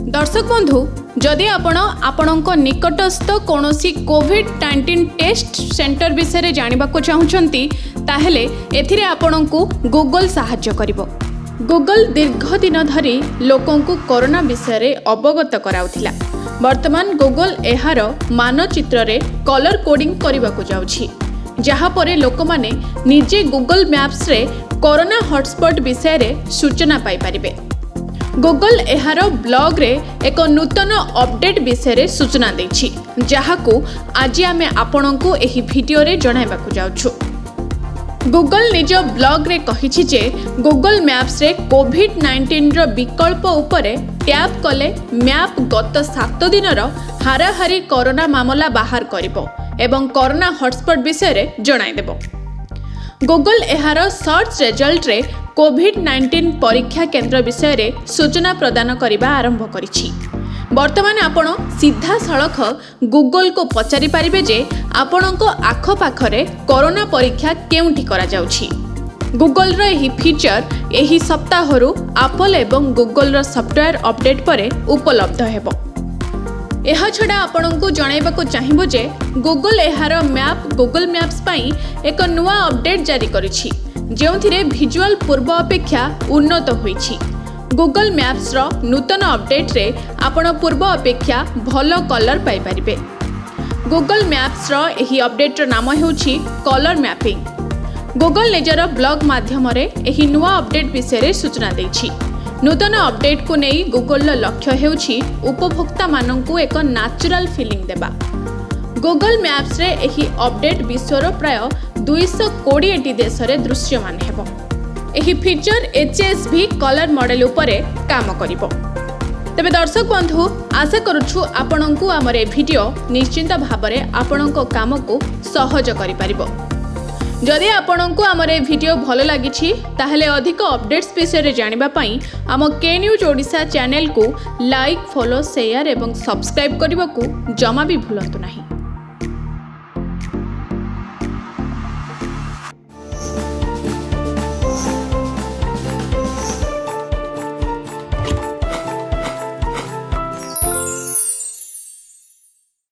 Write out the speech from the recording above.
दर्शक बंधु जदि आपणक निकटस्थ कौनसी कोविड-19 टेस्ट सेंटर विषय जानवा चाहूँगी ताहेले एथिरे आपणको गूगल सहाय्य करिवो। गूगल दीर्घ दिन धरी लोकों को कोरोना विषय रे अवगत कराउथिला। वर्तमान गूगल एहार मानचित्र रे कलर कोडिंग करने को जाउछि, जहाँ पर लोक माने निजे गूगल मैप्स रे कोरोना हॉटस्पॉट विषय रे सूचना पाई परिबे। गूगल एहार ब्लॉग रे एक नूतन अपडेट विषय रे सूचना देछि, जहाकू आज आमे आपणको एही वीडियो रे जणाइबाकू जाउछु। गूगल निज ब्लॉग रे कहिछि जे गूगल मैप्स रे कोविड-19 रो विकल्प उपरे टैप कले मैप गत 7 दिनर हाराहारी कोरोना मामला बाहर करिवो एवं कोरोना हॉटस्पॉट विषय रे जणाइ देबो। गूगल एहार सर्च रिजल्ट रे कोविड-19 परीक्षा केंद्र विषय रे सूचना प्रदान करिबा आरंभ करिछि। वर्तमान आपण सीधा सड़क गूगल को पचारि पारिबे जे आपणको आख पाखरे कोरोना परीक्षा केउंठी करा जाउछि। गूगल रो एही फीचर एही सप्ताहरु एप्पल एवं गूगल रो सॉफ्टवेयर अपडेट परे उपलब्ध हेबो। एहा छडा आपणको जणाइबाकू चाहिबो जे गूगल एहार मैप गूगल मैप्स पई एक नुवा अपडेट जारी करिछि, जेउथिरे विजुअल पूर्व अपेक्षा उन्नत होईछि। गूगल मैप्स रो नूतन अपडेट रे आपण पूर्व अपेक्षा भलो कलर पाई परिबे। गूगल मैप्स रो एही अपडेट रो नाम हेउछि कलर मैपिंग। गूगल निजर ब्लॉग माध्यम रे एही नुवा अपडेट विषय रे सूचना दैछि। नूतन अपडेट को नहीं गूगल लक्ष्य हेउछि उपभोक्ता माननकु एक नेचुरल फीलिंग देबा। गूगल मैप्स रे एही अपडेट विश्वर प्राय 220 देश रे दृश्यमान हेबो। एही फीचर HSV कलर मॉडल उपरे काम करिवो। तबे दर्शक बंधु आशा करूछु आपणकु हमर वीडियो निश्चिंत भाबरे आपणको काम को सहज करि परिबो। जदि आपणकु हमर वीडियो भलो लागिछि ताहले अधिक अपडेट्स विषय रे जानिबा पई हम के न्यूज ओडिशा चैनल को लाइक, फॉलो, शेयर एवं सब्सक्राइब करबाकू जमा भी भूलंतु नहीं।